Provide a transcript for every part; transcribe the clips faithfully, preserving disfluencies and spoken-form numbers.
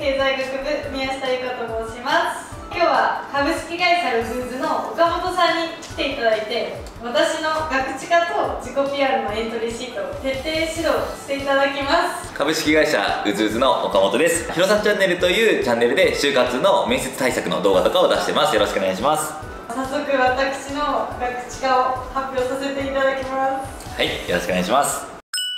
経済学部宮下由香と申します。今日は株式会社ウズウズの岡本さんに来ていただいて、私のガクチカと自己 ピーアール のエントリーシートを徹底指導していただきます。 株式会社ウズウズの岡本です。ひろさんチャンネルというチャンネルで就活の面接対策の動画とかを出してます。よろしくお願いします。 早速私のガクチカを発表させていただきます。 はい、よろしくお願いします。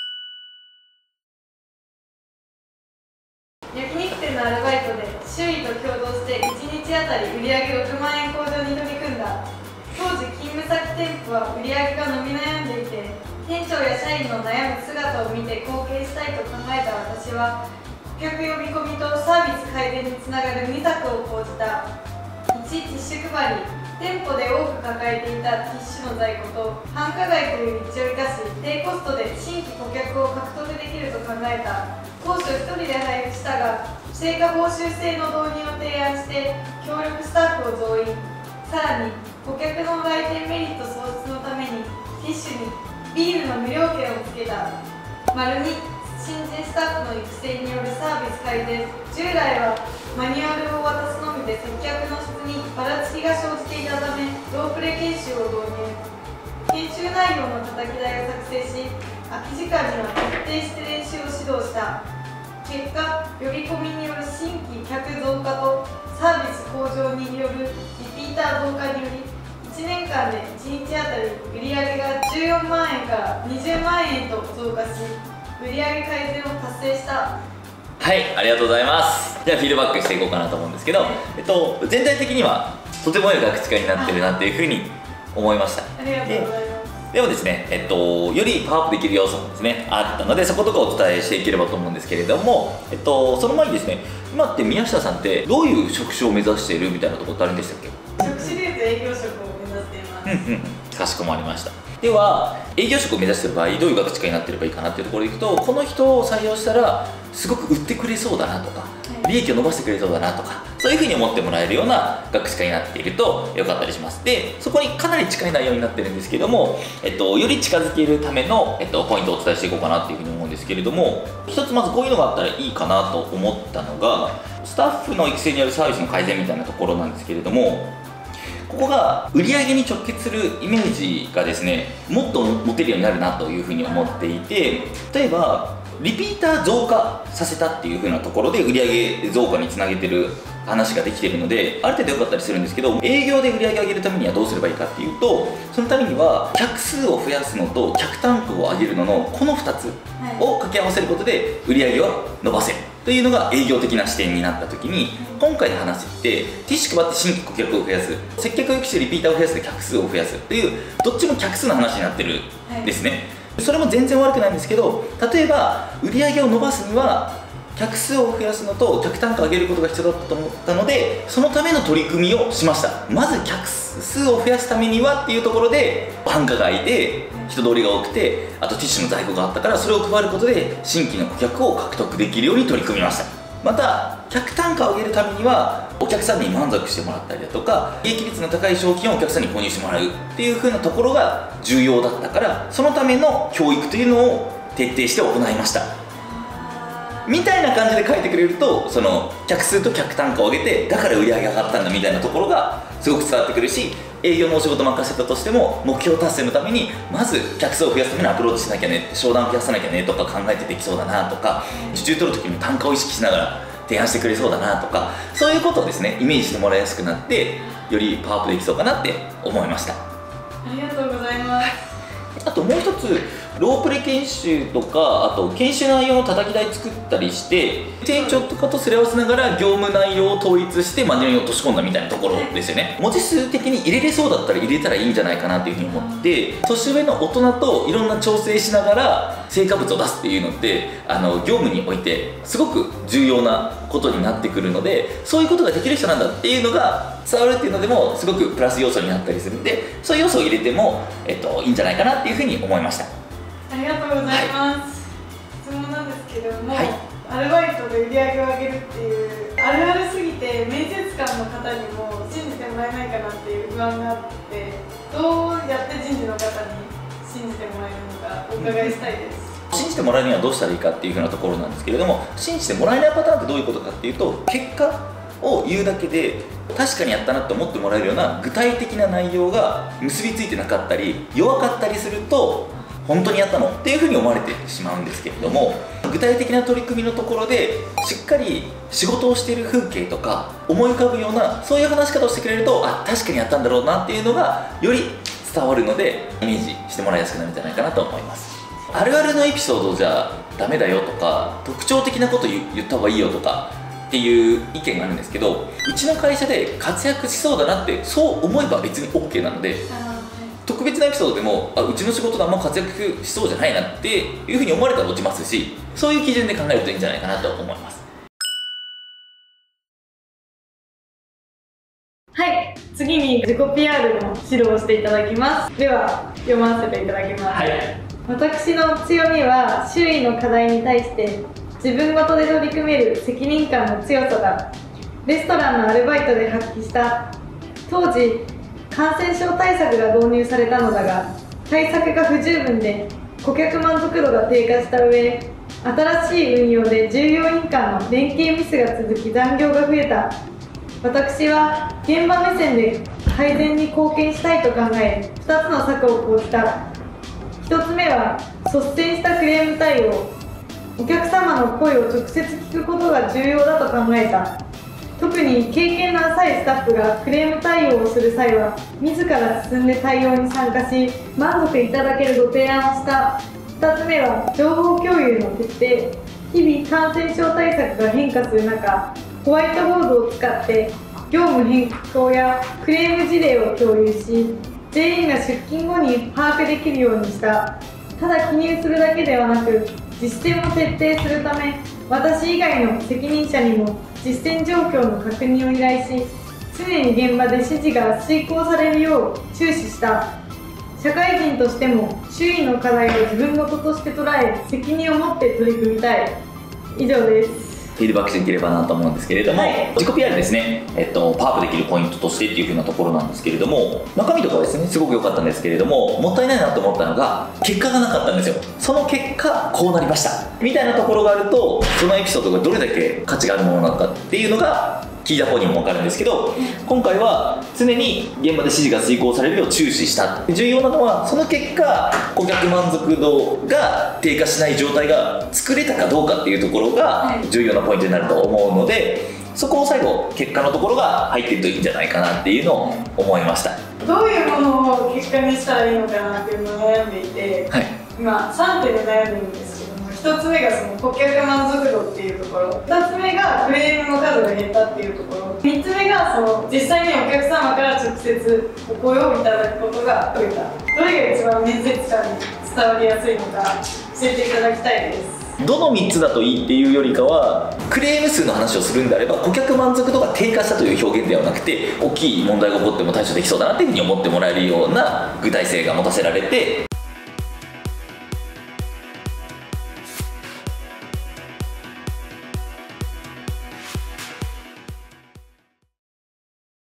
焼肉店のアルバイトで周囲と共同していちにちあたり売上ろくまんえん向上に取り組んだ。当時勤務先店舗は売上が伸び悩んでいて、店長や社員の悩む姿を見て貢献したいと考えた私は、顧客呼び込みとサービス改善につながるにさくを講じた。いちティッシュ配り、店舗で多く抱えていたティッシュの在庫と繁華街という道を生かし、低コストで新規顧客を獲得できると考えた。当初ひとりで配布したが、成果報酬制の導入を提案して協力スタッフを増員。さらに顧客の来店メリット創出のためにティッシュにビールの無料券をつけた。丸に新人スタッフの育成によるサービス改善。従来はマニュアルを渡すのみで接客の質にばらつきが生じていたため、ロープレ研修を導入。研修内容のたたき台を作成し、空き時間には徹底して練習を指導した。結果、呼び込みによる新規客増加とサービス向上によるリピーター増加により、いちねんかんでいちにちあたり売上がじゅうよんまんえんからにじゅうまんえんと増加し、売上改善を達成した。 はい、ありがとうございます。じゃあフィードバックしていこうかなと思うんですけど、えっと、全体的にはとても良いガクチカになってるなっていうふうに思いました。 ありがとうございます。 でもですね、えっと、よりパワーアップできる要素もですね、あったので、そことかお伝えしていければと思うんですけれども、えっと、その前にですね、今って宮下さんってどういう職種を目指しているみたいなところってあるんでしたっけ？ 職種でいうと営業職を目指しています。 うんうん、かしこまりました。では、営業職を目指している場合、どういうガクチカになっていればいいかなっていうところでいくと、この人を採用したらすごく売ってくれそうだなとか、利益を伸ばしてくれそうだなとか、そういうふうに思ってもらえるようなガクチカになっていると良かったりします。で、そこにかなり近い内容になってるんですけども、えっと、より近づけるための、えっと、ポイントをお伝えしていこうかなっていうふうに思うんですけれども、一つまずこういうのがあったらいいかなと思ったのが、スタッフの育成によるサービスの改善みたいなところなんですけれども、ここが売上に直結するイメージがですね、もっと持てるようになるなというふうに思っていて、例えばリピーター増加させたっていう風なところで売上増加につなげてる話ができているので、ある程度良かったりするんですけど、営業で売上上げるためにはどうすればいいかっていうと、そのためには客数を増やすのと客単価を上げるののこのふたつを掛け合わせることで売上を伸ばせるというのが営業的な視点になった時に、今回の話ってティッシュ配って新規顧客を増やす、接客を良くしてリピーターを増やすで客数を増やすという、どっちも客数の話になってるんですね。はい、それも全然悪くないんですけど、例えば売上を伸ばすには客数を増やすのと客単価を上げることが必要だったと思ったので、そのための取り組みをしました。まず客数を増やすためにはっていうところで、繁華街で人通りが多くて、あとティッシュの在庫があったから、それを配ることで新規の顧客を獲得できるように取り組みました。また客単価を上げるためには、お客さんに満足してもらったりだとか、利益率の高い商品をお客さんに購入してもらうっていう風なところが重要だったから、そのための教育というのを徹底して行いましたみたいな感じで書いてくれると、その客数と客単価を上げて、だから売り上げ上がったんだみたいなところがすごく伝わってくるし、営業のお仕事任せたとしても目標達成のためにまず客数を増やすためにアプローチしなきゃね、商談を増やさなきゃねとか考えてできそうだなとか、受注取る時に単価を意識しながら提案してくれそうだなとか、そういうことをですね、イメージしてもらいやすくなって、よりパワーアップできそうかなって思いました。 ありがとうございます。 あともう一つ、ロープレ研修とか、あと研修内容のたたき台作ったりして、店長とかとすり合わせながら業務内容を統一してマニュアルに落とし込んだみたいなところですよね。文字数的に入れれそうだったら入れたらいいんじゃないかなっていうふうに思って、年上の大人といろんな調整しながら成果物を出すっていうのって、あの業務においてすごく重要なことになってくるので、そういうことができる人なんだっていうのが伝わるっていうのでもすごくプラス要素になったりするんで、そういう要素を入れても、えっと、いいんじゃないかなっていうふうに思いました。 ありがとうございます。質問なんですけれども、 はい、 アルバイトで売り上げを上げるっていうあるあるすぎて、面接官の方にも信じてもらえないかなっていう不安があって、どうやって人事の方に信じてもらえるのかお伺いしたいです。 信じてもらえるにはどうしたらいいかっていう風なところなんですけれども、信じてもらえないパターンってどういうことかっていうと、結果を言うだけで確かにやったなって思ってもらえるような具体的な内容が結びついてなかったり弱かったりすると、本当にやったのっていう風に思われてしまうんですけれども、具体的な取り組みのところでしっかり仕事をしている風景とか思い浮かぶような、そういう話し方をしてくれると、あ、確かにやったんだろうなっていうのがより伝わるので、イメージしてもらいやすくなるんじゃないかなと思います。あるあるのエピソードじゃダメだよとか、特徴的なこと言った方がいいよとかっていう意見があるんですけど、うちの会社で活躍しそうだなってそう思えば別に OK なので、特別なエピソードでも、あ、うちの仕事であんま活躍しそうじゃないなっていうふうに思われたら落ちますし、そういう基準で考えるといいんじゃないかなと思います。 はい、次に自己 ピーアール の指導をしていただきます。では読ませていただきます。はい、私の強みは周囲の課題に対して自分ごとで取り組める責任感の強さだ。レストランのアルバイトで発揮した。当時感染症対策が導入されたのだが、対策が不十分で顧客満足度が低下した上、新しい運用で従業員間の連携ミスが続き残業が増えた。私は現場目線で改善に貢献したいと考え、ふたつの策を講じた。ひとつめは率先したクレーム対応。お客様の声を直接聞くことが重要だと考えた。特に経験の浅いスタッフがクレーム対応をする際は自ら進んで対応に参加し、満足いただけるご提案をした。ふたつめは情報共有の徹底。日々感染症対策が変化する中、ホワイトボードを使って業務変更やクレーム事例を共有し、全員が出勤後に把握できるようにした。ただ記入するだけではなく、実践も徹底するため、私以外の責任者にも実践状況の確認を依頼し、常に現場で指示が遂行されるよう注視した。社会人としても周囲の課題を自分事として捉え、責任を持って取り組みたい。以上です。 フィードバックしていければなと思うんですけれども、はい、自己 ピーアール ですね、えっと、パワーアップできるポイントとしてっていう風なところなんですけれども、中身とかはですねすごく良かったんですけれども、もったいないなと思ったのが結果がなかったんですよ。その結果こうなりましたみたいなところがあると、そのエピソードがどれだけ価値があるものなのかっていうのが聞いた方にも分かるんですけど、今回は常に現場で指示が遂行されるよう注視した。重要なのはその結果顧客満足度が低下しない状態が作れたかどうかっていうところが重要なポイントになると思うので、そこを最後結果のところが入ってるといいんじゃないかなっていうのを思いました。 どういうものを結果にしたらいいのかなっていうのを悩んでいて、はい、今さんてんで悩んでるんですけども、ひとつめがその顧客満足度っていうところ、ふたつめがクレームの数が減ったっていうところ、みっつめがその実際にお客様から直接お声をいただくことが増えた。どれが一番面接官に伝わりやすいのか教えていただきたいです。 どのみっつだといいっていうよりかは、クレーム数の話をするんであれば顧客満足度が低下したという表現ではなくて、大きい問題が起こっても対処できそうだなっていうふうに思ってもらえるような具体性が持たせられて、